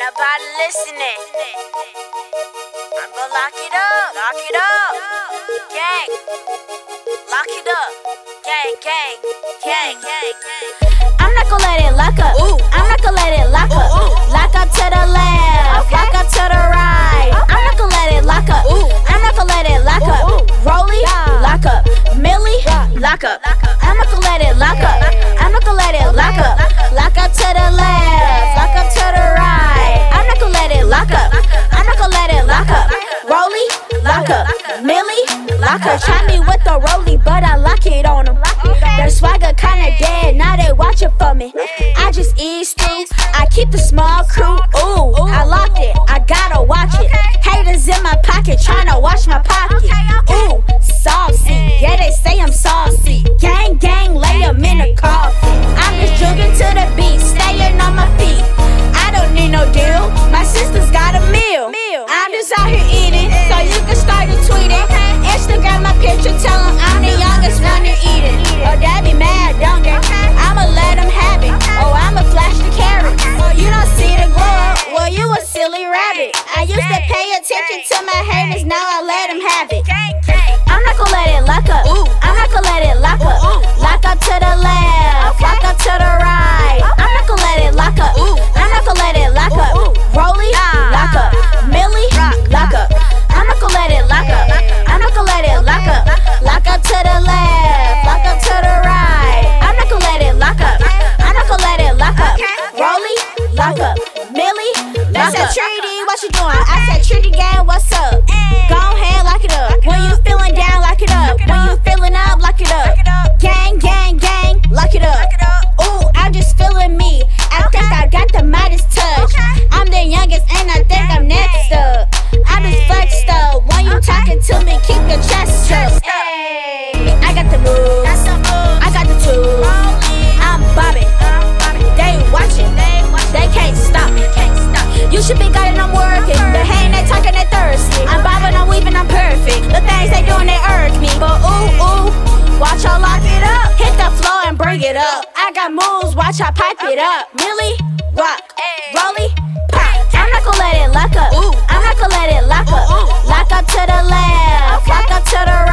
Everybody listening. I'm gonna lock it up. Lock it up. Gang. Lock it up. Gang, gang, gang, gang, gang. I'm not gonna let it lock up. I'm not gonna let it lock up. Lock up to the left. Lock up to the right. I'm not gonna let it lock up. I'm not gonna let it lock up. Rolly, lock up. Millie, lock up. I'm not gonna let it lock up. I'm not gonna let it lock up. Lock up to the left. Lock up to the right. I'm not gonna let it lock up. I'm not gonna let it lock up. Rolly, lock up. Millie, lock up. Try me with the rolly, but I lock it on them. Their swagger kinda dead, now they watching for me. I just ease through, I keep the small crew. Ooh, I locked it, I gotta watch it. Haters in my pocket, tryna watch my pocket. Ooh, saucy, yeah they say I'm saucy. Gang, gang, lay 'em in the coffin. I'm just jugging to the beat, staying on my feet. I don't need no deal, my sister's got a meal. I'm just out here eating, so you can start to tweet it. Instagram my picture, tell 'em I'm the youngest one to eat it. Oh, they be mad, don't they? I'ma let them have it. Oh, I'ma flash the carrots. Oh, you don't see the glow up? Well, you a silly rabbit. I used to pay attention to my haters, now I let them have it. I'm not gonna let it lock up. I'm not gonna let it lock up. Lock up to the left, lock up to the right. I'm not gonna let it lock up. I'm not gonna let it lock up. Rolly, lock up. Millie, lock up. I'm not gonna let it lock up. I'm not gonna let it lock up. Lock up to the left, lock up to the right. I'm not gonna let it lock up. I'm not gonna let it lock up. Rolly, lock up. Millie, lock up. I said Trinity, what you doing? I said Trinity gang, what's up? Go ahead, lock it up. When you feeling down, lock it up. When you feeling up, lock it up. Gang, gang, gang, lock it up. Ooh, I'm just feeling me. I think I got the Midas touch. I'm the youngest and I think I'm next up. I just flexed up. When you talking to me, keep your chest up. I got the moves, I got the tools. I'm bobbing, they watching, they can't stop me. You should be guiding, I'm working. The hand they talking, they thirsty. I'm bobbing, I'm weaving, I'm perfect. The things they doing, they irk me. But ooh, ooh, watch her lock it up. Hit the floor and bring it up. I got moves, watch her pipe it up. Millie, rock, Rolly, pop. I'm not gonna let it lock up. I'm not gonna let it lock up. Lock up to the left, lock up to the right.